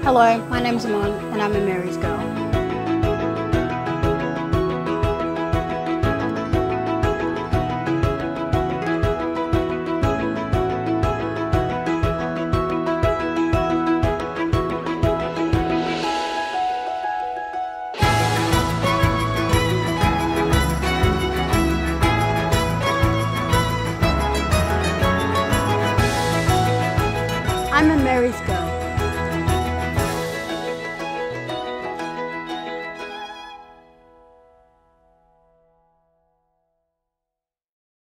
Hello, my name's Amon and I'm a Mary's girl.